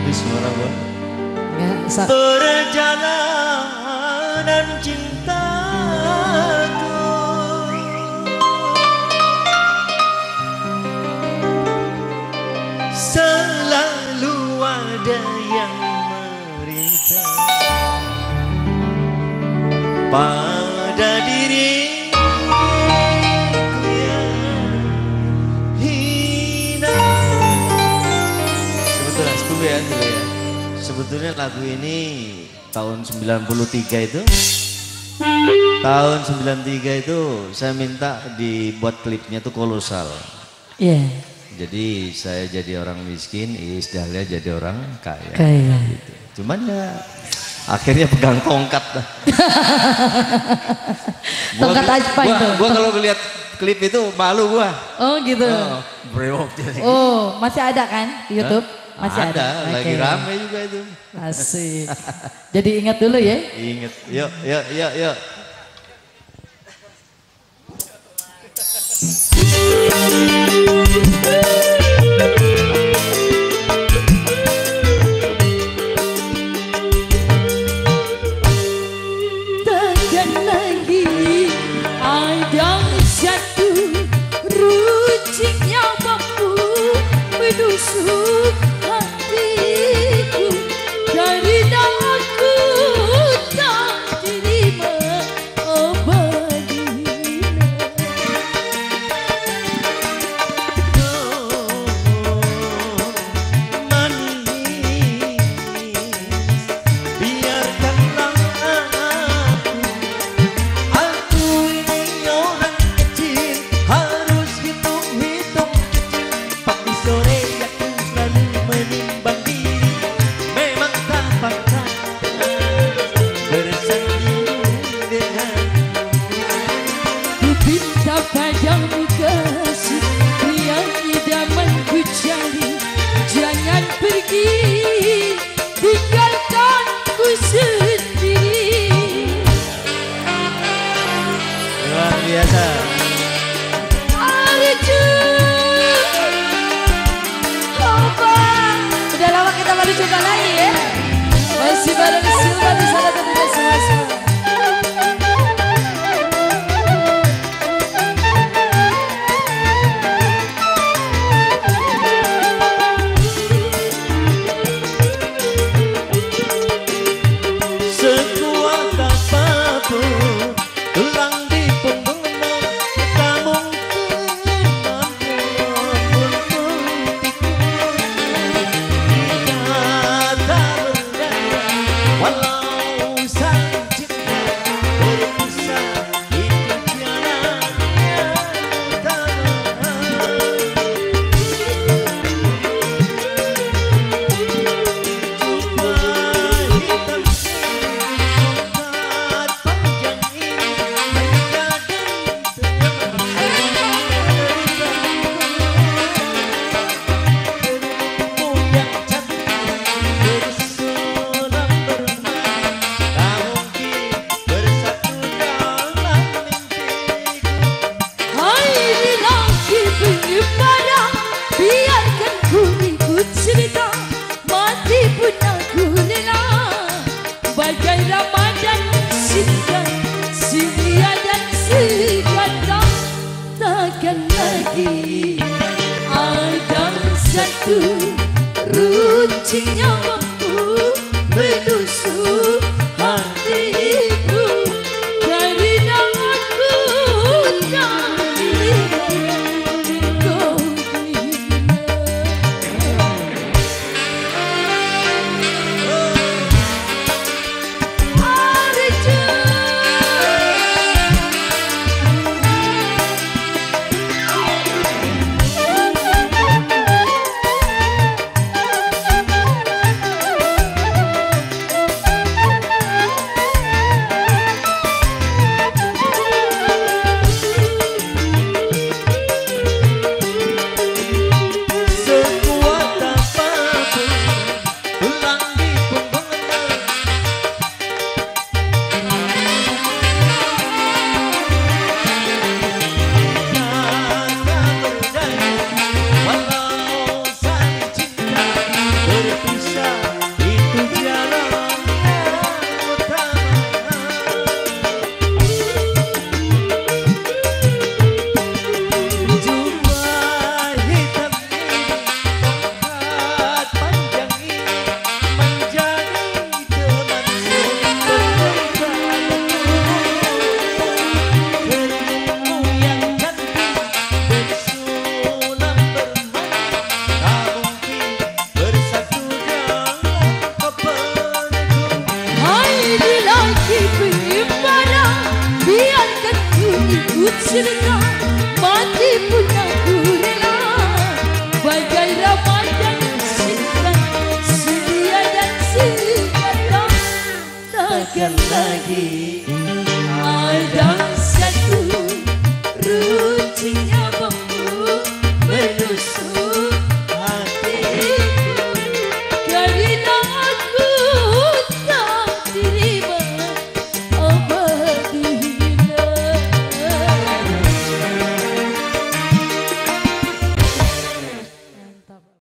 Habis suara gua. Perjalanan cintaku selalu ada yang merintah pada diriku yang hina. Sebetulnya setuju ya, sebetulnya lagu ini tahun 93 itu saya minta dibuat klipnya tuh kolosal. Iya. Yeah. Jadi saya jadi orang miskin, Iis Dahlia jadi orang kaya. Gitu. Cuman ya akhirnya pegang tongkat dah. Tongkat apa itu? Gua kalau ngeliat klip itu malu gua. Oh gitu. Oh, brewok jadi. Oh, masih ada kan di YouTube? Masih ada. Lagi rame juga itu. Asik. Jadi ingat dulu ya. Ingat. Yuk. Takkan lagi ada satu runcing yang mampu menusuk hatiku karena aku tak terima abadinya. Padamu kasih yang idaman ku cari, jangan pergi tinggalkan ku sendiri. Luar biasa. Arju Abang, udah lama kita baru coba lagi ya. Masih bareng Silva di sana tentunya semua. Bagai Ramadan singgah, Syria dan Siganda, takkan lagi ada satu runcing yang mampu menusuk hatiku karena aku tak kau Bisa Untuk cinta mati pun aku rela, bagai Ramadan singkat setia dan singkat takkan lagi